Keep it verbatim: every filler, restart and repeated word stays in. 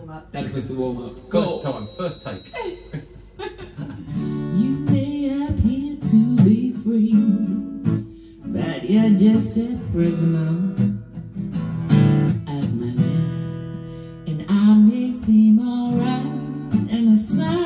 warm-up. That was the warm-up. First time, first take. You may appear to be free, but you're just a prisoner of my love. And I may seem alright, and I smile